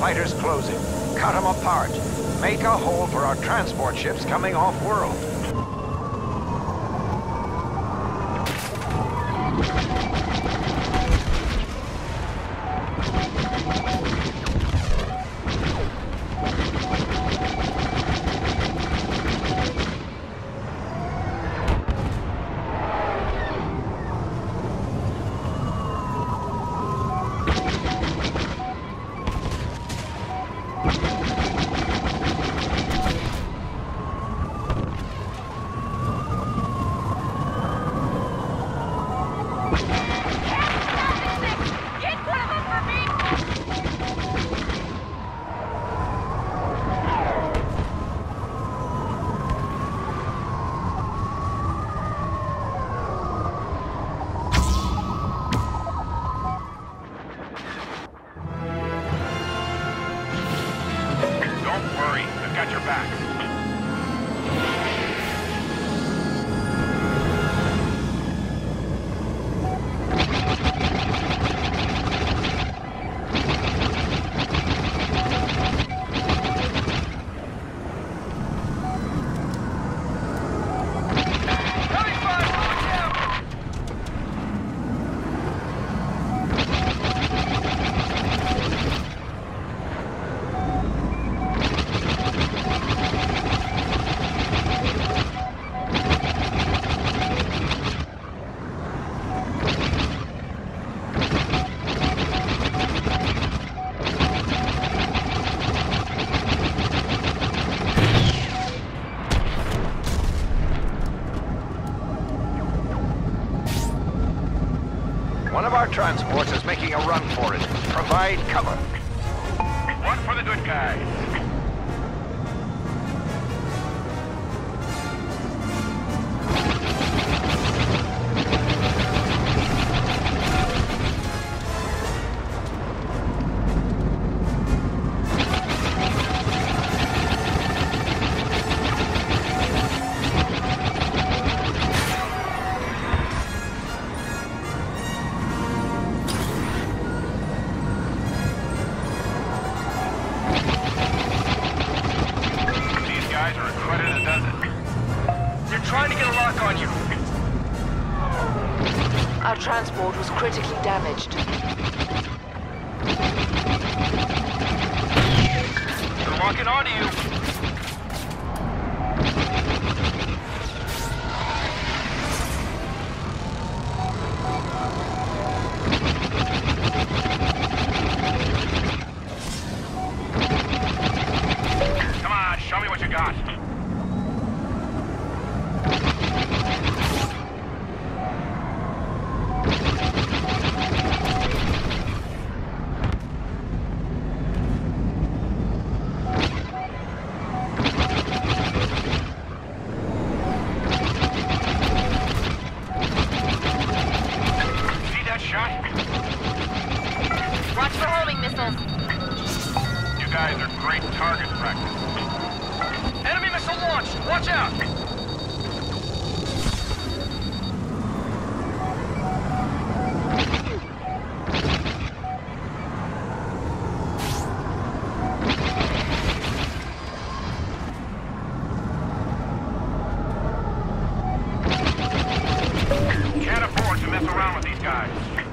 fighters closing. Cut them apart. Make a hole for our transport ships coming off-world. Transports is making a run for it. Provide cover. One for the good guys. Our transport was critically damaged. They're locking onto you. Come on, show me what you got. Watch for homing missiles. You guys are great target practice. Enemy missile launched! Watch out! Can't afford to mess around with these guys.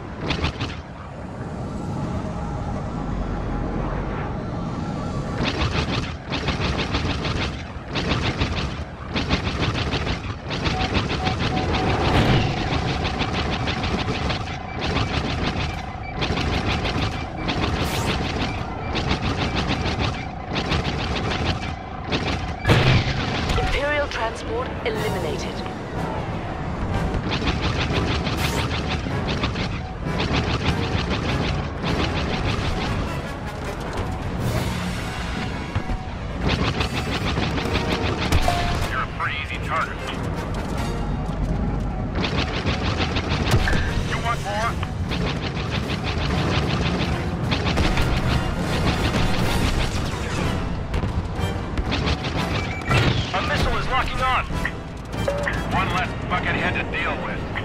Transport eliminated. You're a pretty easy target. You want more? A missile is locking on. One less buckethead to deal with.